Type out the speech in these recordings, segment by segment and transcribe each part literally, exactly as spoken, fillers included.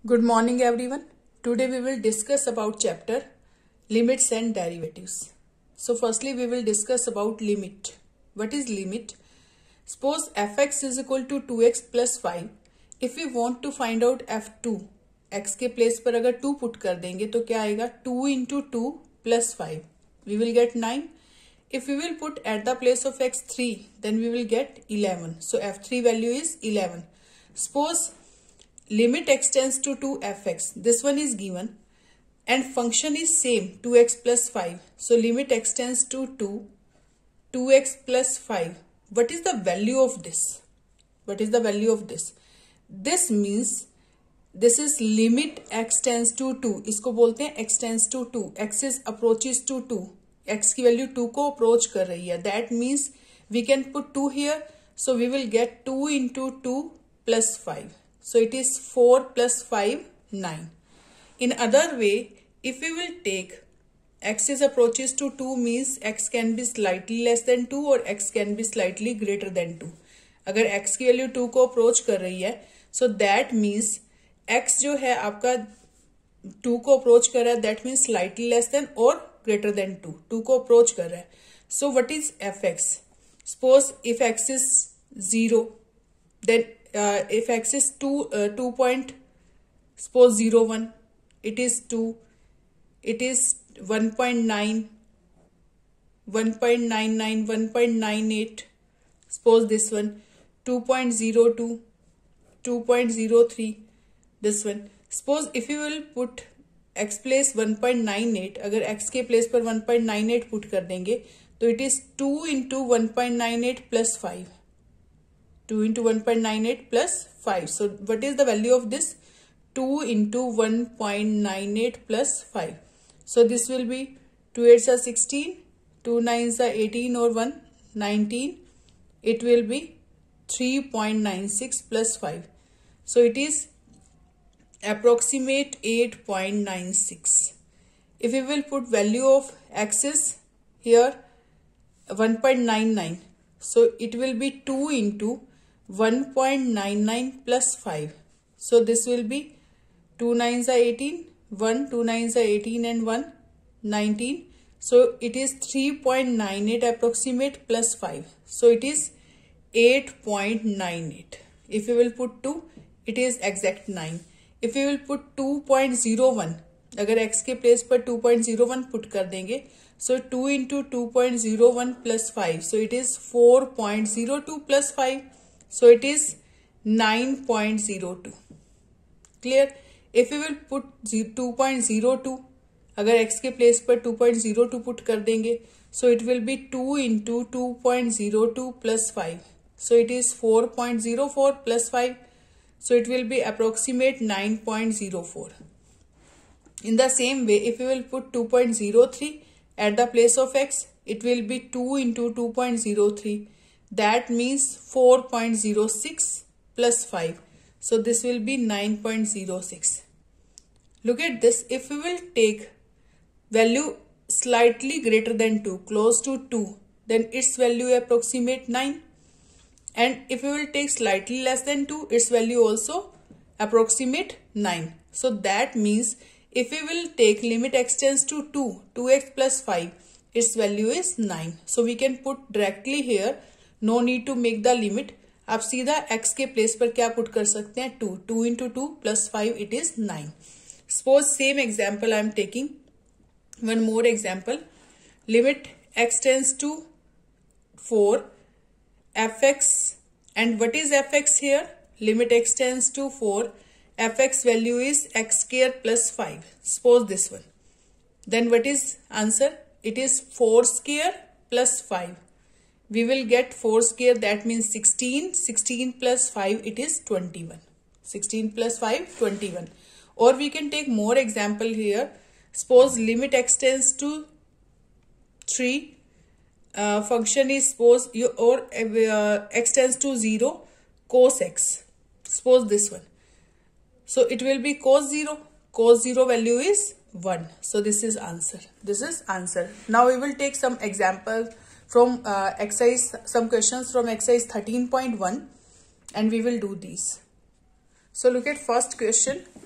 Good morning everyone. Today we will discuss about chapter limits and derivatives. So firstly we will discuss about limit. What is limit? Suppose fx is equal to two x plus five. If we want to find out F two, x के place पर अगर two put कर देंगे तो क्या आएगा? Two into two plus फाइव. We will get nine. If we will put at the place of x three, then we will get eleven. So F three value is eleven. Suppose limit x tends to two F X. This one is given and function is same two x plus five. So limit x tends to two, two x plus five. What is the value of this? What is the value of this? This means this is limit x tends to two. इसको बोलते हैं x tends to two. X is approaches to two. X की value two को approach कर रही है. That means we can put two here. So we will get two into two plus five. So it is four plus five, nine. In other way, if we will take x is approaches to two means x can be slightly less than two और x can be slightly greater than two. अगर x की value two को approach कर रही है, so that means x जो है आपका टू को अप्रोच कर रहा है, that means slightly less than और greater than टू. टू को अप्रोच कर रहा है. So what is fx? Suppose if x is zero, then Uh, if x is two, uh, two point, suppose zero one, it is two, it is one point nine, one point nine nine, one point nine eight. Suppose this one two point zero two, two point zero three. This one. Suppose if you will put x place one point nine eight, अगर x के place पर one point nine eight put कर देंगे, तो it is two into one point nine eight plus five. Two into one point nine eight plus five. So what is the value of this? Two into one point nine eight plus five. So this will be two eights are sixteen, two nines are eighteen or one, nineteen. It will be three point nine six plus five. So it is approximate eight point nine six. If we will put value of x is here one point nine nine. So it will be two into one point nine nine plus five. So this will be two nines are eighteen, one, two nines are eighteen and one, nineteen. So it is three point nine eight approximate plus five. So it is eight point nine eight. If you will put two, it is exact nine. If you will put two point zero one, अगर x के place पर two point zero one put कर देंगे, so two into two point zero one plus five. So it is four point zero two plus five. So it is nine point zero two. Clear? If we will put two point zero two, अगर x के place पर two point zero two put कर देंगे, so it will be two into two point zero two plus five. So it is four point zero four plus five. So it will be approximate nine point zero four. In the same way, if we will put two point zero three at the place of x, it will be two into two point zero three. That means four point zero six plus five. So this will be nine point zero six. Look at this. If we will take value slightly greater than two, close to two, then its value approximate nine. And if we will take slightly less than two, its value also approximate nine. So that means if we will take limit x tends to two, two x plus five, its value is nine. So we can put directly here. No need to make the limit. आप सीधा x के place पर क्या put कर सकते हैं? Two. Two into two plus five, it is nine. Suppose same example I am taking. One more example. Limit x tends to four. Fx. And what is fx here? Limit x tends to four. Fx value is x square plus five. Suppose this one. Then what is answer? It is four square plus five. We will get four square, that means sixteen. sixteen plus five, it is twenty-one. sixteen plus five, twenty-one. Or we can take more example here. Suppose limit x tends to three. Uh, function is suppose you or uh, x tends to zero, cos x. Suppose this one. So it will be cos zero. Cos zero value is one. So this is answer. This is answer. Now we will take some examples from uh, exercise, some questions from exercise thirteen point one, and we will do these. So look at first question.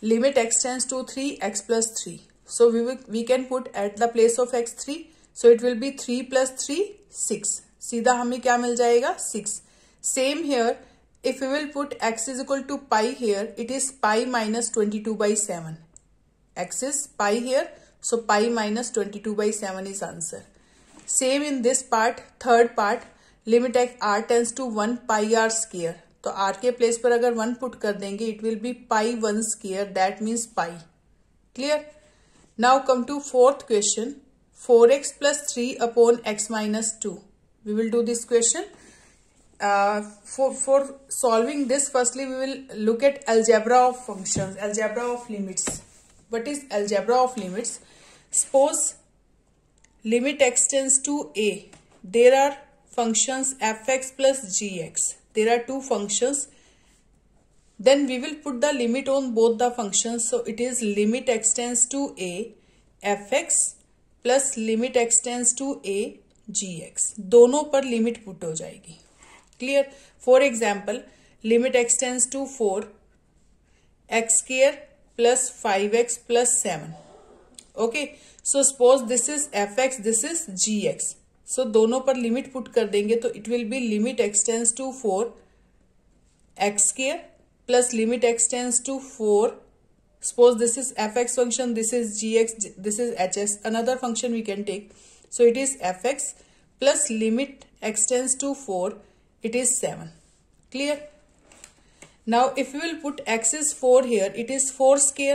limit x tends to three, x plus three. So we will, we can put at the place of x three. So it will be three plus three, six. सीधा हमें क्या मिल जाएगा? six. Same here. If we will put x is equal to pi here, it is pi minus twenty-two by seven. X is pi here. So pi minus twenty-two by seven is answer. Same in this part, third part, limit x r tends to one pi r square. तो r के place पर अगर one put कर देंगे, it will be pi one square. That means pi. Clear? Now come to fourth question. four x plus three upon x minus two. We will do this question. Uh, for, for solving this, firstly we will look at algebra of functions, algebra of limits. What is algebra of limits? Suppose limit x tends to a. There are functions fx plus gx. There are two functions. Then we will put the limit on both the functions. So it is limit x tends to a fx plus limit x tends to a gx. दोनों पर limit put हो जाएगी. Clear? For example, limit x tends to four, x square plus five x plus seven. Okay. So suppose this is fx, this is gx. So दोनों पर limit put कर देंगे तो it will be limit x tends to four, x square plus limit x tends to four. Suppose this is fx function, this is gx, this is hs. Another function we can take. So it is fx plus limit x tends to four. It is seven. Clear? Now if we will put x is four here, it is four square.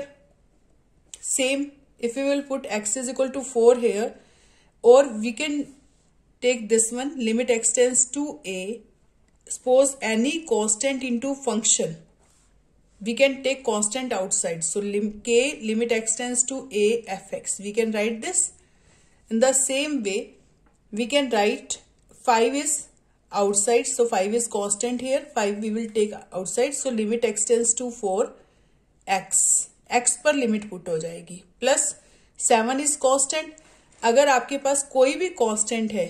Same, if we will put x is equal to four here, or we can take this one, limit x tends to a. Suppose any constant into function. We can take constant outside. So lim k limit x tends to a fx. We can write this. In the same way, we can write five is outside. So five is constant here. five we will take outside. So limit x tends to four, x. x पर limit put हो जाएगी. Plus seven is constant. अगर आपके पास कोई भी constant है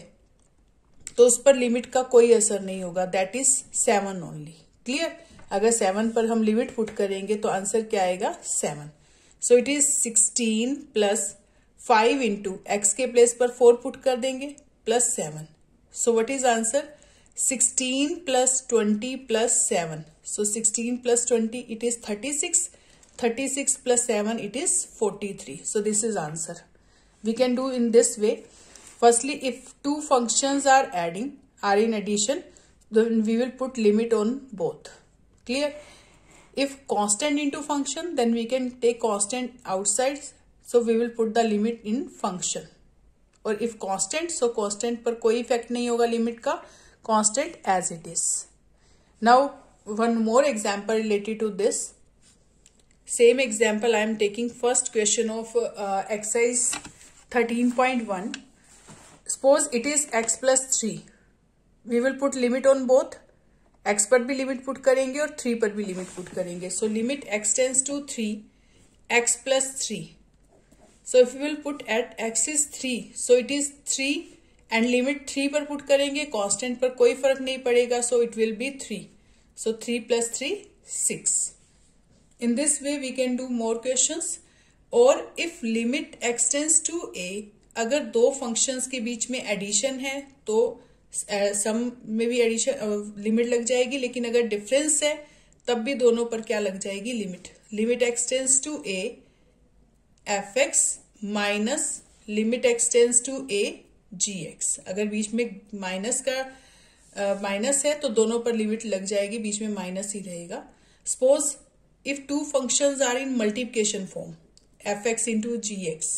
तो उस पर लिमिट का कोई असर नहीं होगा. That is seven only. Clear? अगर सेवन पर हम लिमिट पुट करेंगे तो आंसर क्या आएगा? Seven. So it is sixteen plus five into x के प्लेस पर फोर पुट कर देंगे plus seven. So what is answer? Sixteen plus twenty plus seven. So sixteen plus twenty it is thirty six. Thirty six plus seven it is forty-three. So this is answer. We can do in this way. Firstly, if two functions are adding, are in addition, then we will put limit on both. Clear? If constant into function, then we can take constant outside. So we will put the limit in function. Or if constant, so constant पर कोई effect नहीं होगा limit का. Constant as it is. Now one more example related to this. Same example I am taking first question of uh, exercise thirteen point one. Suppose it is x plus three. We will put limit on both. X पर भी limit put करेंगे और three पर भी limit put करेंगे. So limit x tends to three, x plus three. So if we will put at x is three, so it is three and limit three पर put करेंगे. Constant पर कोई फर्क नहीं पड़ेगा. So it will be three. So three plus three, six. In this way we can do more questions. Or if limit x tends to a, अगर दो functions के बीच में addition है तो सम में भी एडिशन लिमिट लग जाएगी. लेकिन अगर डिफरेंस है तब भी दोनों पर क्या लग जाएगी? Limit. Limit x tends to a fx minus limit x tends to a gx. अगर बीच में माइनस का माइनस uh, है तो दोनों पर लिमिट लग जाएगी. बीच में माइनस ही रहेगा. Suppose if two functions are in multiplication form, fx into gx,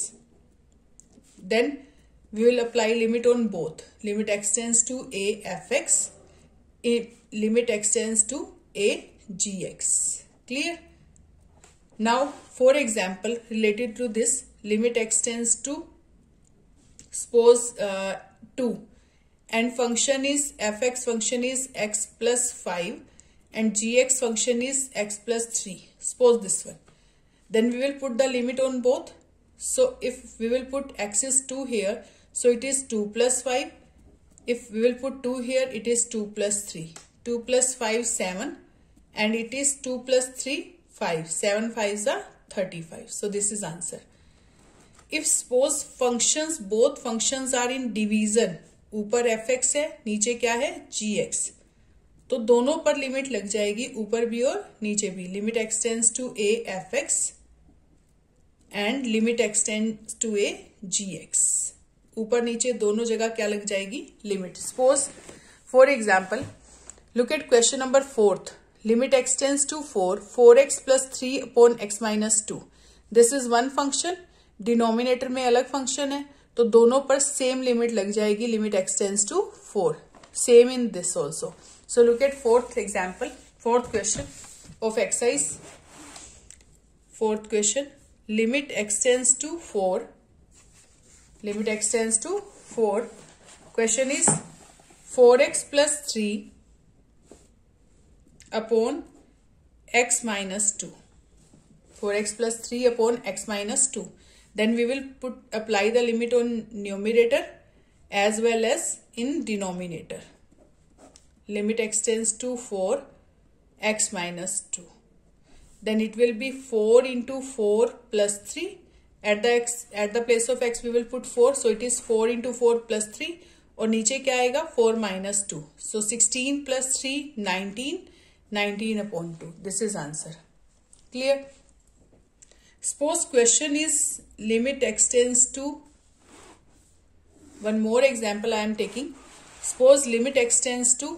then we will apply limit on both. Limit x tends to a fx, a limit x tends to a gx. Clear? Now for example related to this, limit x tends to suppose uh, two and function is fx function is x plus five and gx function is x plus three. Suppose this one. Then we will put the limit on both. So if we will put x is two here, so it is two plus five. If we will put two here, it is two plus three. two plus five, seven. And it is two plus three, five. seven fives are thirty-five. So this is answer. If suppose functions, both functions are in division, ऊपर fx है, नीचे क्या है gx, तो दोनों पर limit लग जाएगी, ऊपर भी और नीचे भी. Limit extends to a fx and limit extends to a gx. ऊपर नीचे दोनों जगह क्या लग जाएगी, limit. Suppose for example look at question number fourth. Limit extends to four, four x plus three upon x minus two. This is one function, denominator में अलग function है, तो दोनों पर सेम लिमिट लग जाएगी. Limit extends to four. Same in this also. So look at fourth example, fourth question of exercise. Fourth question, limit extends to four. Limit extends to four. Question is four x plus three upon x minus two. four x plus three upon x minus two. Then we will put apply the limit on numerator as well as in denominator. Limit extends to four x minus two. Then it will be four into four plus three. At the x at the place of x we will put four, so it is four into four plus three. और नीचे क्या आएगा, four minus two. So sixteen plus three, nineteen. nineteen upon two. This is answer. Clear? Suppose question is limit extends to, one more example I am taking. Suppose limit extends to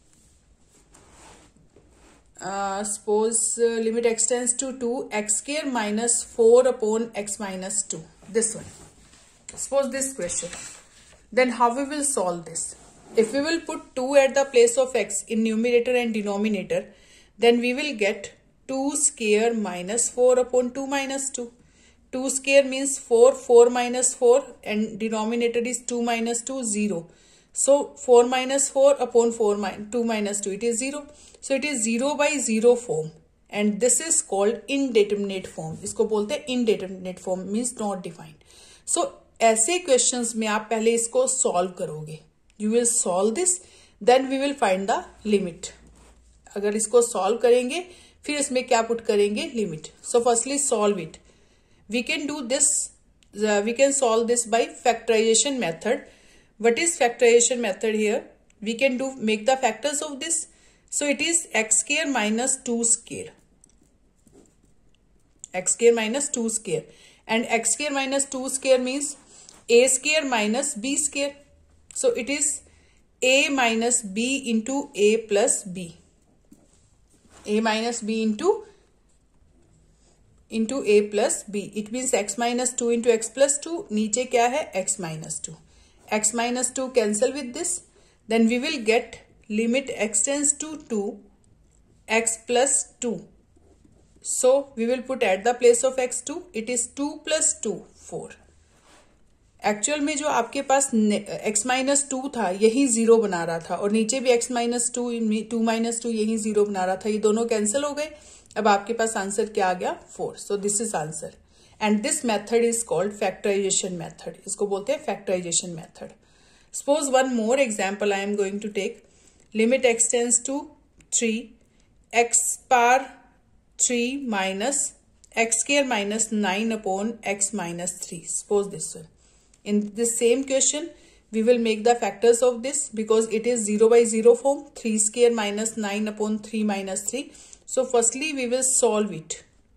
Uh, suppose uh, limit extends to two x square minus four upon x minus two. This one. Suppose this question. Then how we will solve this? If we will put two at the place of x in numerator and denominator, then we will get two square minus four upon two minus two. two square means four, four minus four, and denominator is two minus two, zero. So four minus four upon four minus two minus two, it is zero. So it is zero by zero form, and this is called indeterminate form. इसको बोलते हैं indeterminate form, means not defined. So ऐसे questions में आप पहले इसको solve करोगे. You will solve this, then we will find the limit. अगर इसको solve करेंगे फिर इसमें क्या put करेंगे, limit. So firstly solve it. We can do this. Uh, we can solve this by factorization method. What is factorization method here? We can do make the factors of this. So it is x square minus two square. X square minus two square. And x square minus two square means a square minus b square. So it is a minus b into a plus b. A minus b into into a plus b. It means x minus two into x plus two. नीचे क्या है, x minus two. X minus two cancel with this. Then we will get limit extends to two x plus two. So we will put at the place of x two. It is two plus two, four. Actual में जो आपके पास x minus to था यही zero बना रहा था, और नीचे भी x minus two two minus two यही जीरो बना रहा था. ये दोनों कैंसिल हो गए. अब आपके पास आंसर क्या आ गया, four. So this is answer. And this method is called factorisation method. इसको बोलते हैं factorisation method. Suppose one more example I am going to take. Limit extends to three x power three minus x square minus nine upon x minus three. Suppose this one. In this same question, we will make the factors of this because it is zero by zero form. three square minus nine upon three minus three. So firstly, we will solve it.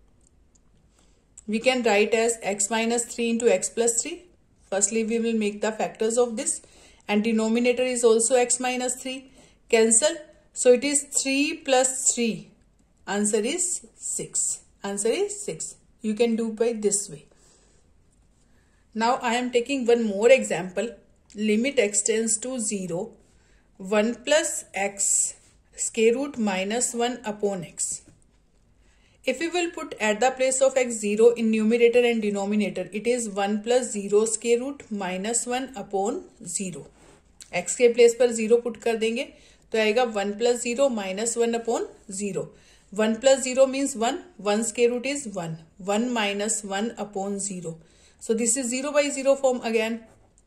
We can write as x minus three into x plus three. Firstly, we will make the factors of this. And denominator is also x minus three. Cancel. So it is three plus three. Answer is six. Answer is six. You can do by this way. Now I am taking one more example. Limit extends to zero. one plus x square root minus one upon x. If we will put at the place of x zero in numerator and denominator, it is one plus zero square root minus one upon zero. x के place पर zero put कर देंगे तो आएगा one plus zero minus one upon zero. One plus zero means one. One square root is one. One minus one upon zero. So this is zero by zero form again.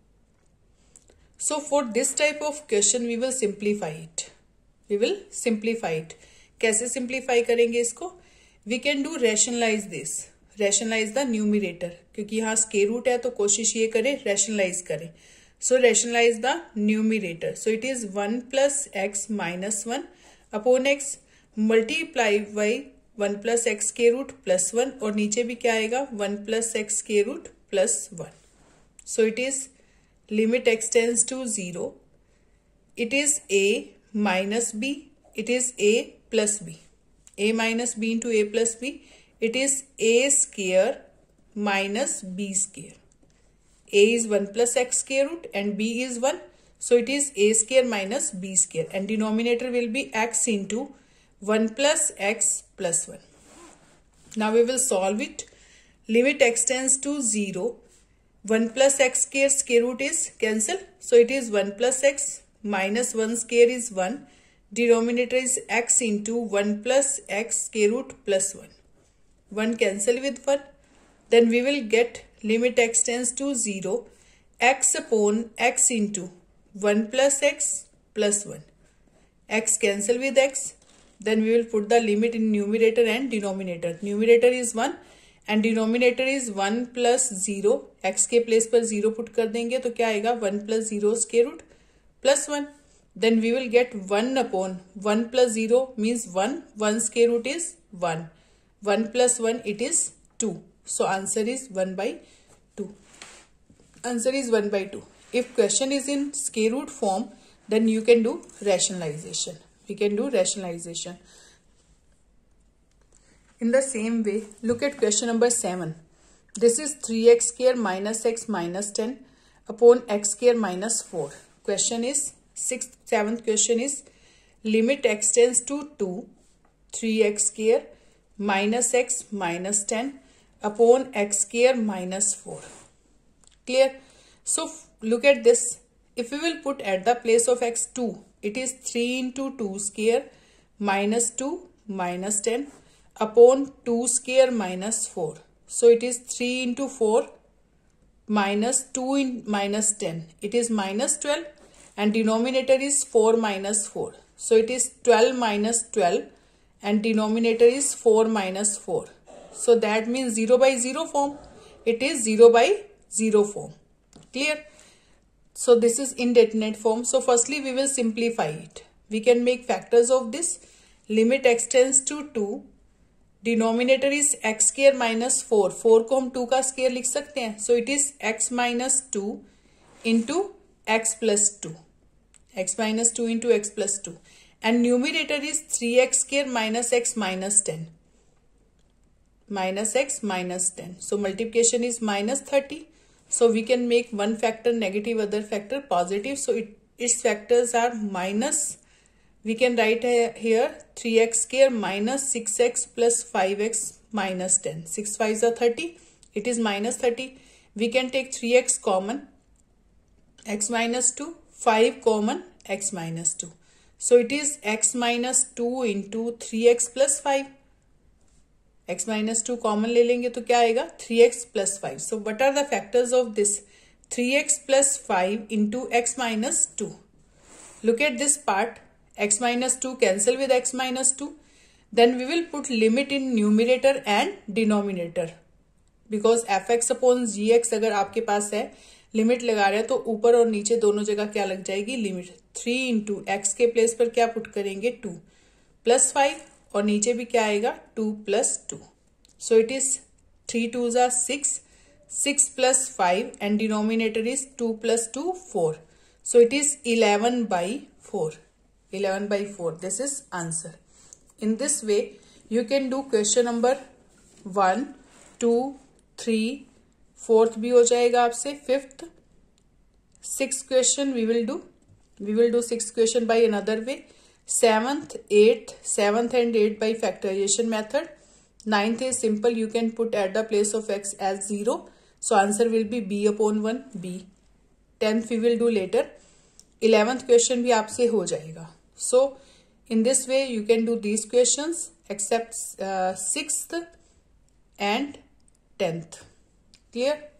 So for this type of question we will simplify it. We will simplify it. कैसे simplify करेंगे इसको? We can do rationalise this, rationalise the numerator, क्योंकि यहाँ square root है तो कोशिश ये करें रैशनलाइज करें. So rationalise the numerator. So it is one plus x minus one upon x multiply by one plus x के रूट प्लस वन, और नीचे भी क्या आएगा वन प्लस एक्स के root plus one. So it is limit x tends to zero. It is a minus b, it is a plus b. a minus b into a plus b, it is a square minus b square. a is one plus x square root and b is one, so it is a square minus b square, and denominator will be x into one plus x plus one. Now we will solve it. Limit x tends to zero. one plus x square square root is cancel, so it is one plus x minus one square is one. Denominator is x into one plus x square root plus one. one cancel with one. Then we will get limit x tends to zero. X upon x into one plus x plus one. X cancel with x. Then we will put the limit in numerator and denominator. Numerator is one and denominator is one plus zero. X के place पर zero put कर देंगे तो क्या आएगा one plus zero square root plus one. Then we will get one upon one plus zero means one. one square root is one. one plus one it is two. So answer is one by two. Answer is one by two. If question is in square root form, then you can do rationalization. We can do rationalization. In the same way, look at question number seven. This is three x square minus x minus ten upon x square minus four. Question is Sixth, seventh question is limit x tends to two, three x square minus x minus ten upon x square minus four. Clear? So look at this. If we will put at the place of x two, it is three into two square minus two minus ten upon two square minus four. So it is three into four minus two in minus ten. It is minus twelve. And denominator is four minus four. So it is twelve minus twelve and denominator is four minus four. So that means zero by zero form. It is zero by zero form. Clear? So this is indeterminate form. So firstly we will simplify it. We can make factors of this. Limit x tends to two. Denominator is x square minus four. four को हम two का square लिख सकते हैं. So it is x minus two into x plus two. x minus two into x plus two. And numerator is three x square minus x minus ten. Minus x minus ten. So multiplication is minus thirty. So we can make one factor negative, other factor positive. So it, its factors are minus. We can write here three x square minus six x plus five x minus ten. six fives are thirty. It is minus thirty. We can take three x common. X minus two. five common x minus two. So it is x minus two into three x plus five. x minus two common ले लेंगे तो क्या आएगा three x plus five. So what are the factors of this? three x plus five into x minus two. Look at this part. X minus two cancel with x minus two. Then we will put limit in numerator and denominator. Because fx upon gx अगर आपके पास है, limit लगा रहे हैं तो ऊपर और नीचे दोनों जगह क्या लग जाएगी लिमिट. थ्री इंटू एक्स के प्लेस पर क्या पुट करेंगे टू प्लस फाइव, और नीचे भी क्या आएगा two plus two. So it is three two जार six, six plus five and denominator is two plus two four. So it is eleven by four. Eleven by four. This is answer. In this way you can do question number one, two, three, fourth भी हो जाएगा आपसे, fifth, six question we will do we will do six question by another way. Seventh, eighth, seventh and eight by factorisation method. Ninth is simple. You can put at the place of x as zero. So answer will be b upon one, b. Tenth we will do later. Eleventh question भी आपसे हो जाएगा. So in this way you can do these question except sixth and tenth. Clear?